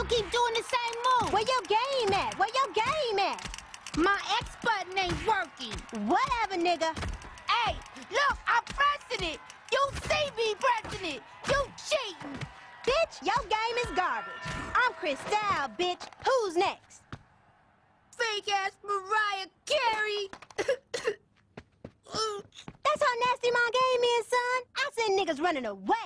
keep doing the same move. Where your game at? Where your game at? My X button ain't working. Whatever, nigga. Hey, look, I'm pressing it. You see me pressing it. You cheating. Bitch, your game is garbage. I'm Cristal, bitch. Who's next? Fake-ass Mariah Carey. That's how nasty my game is, son. I send niggas running away.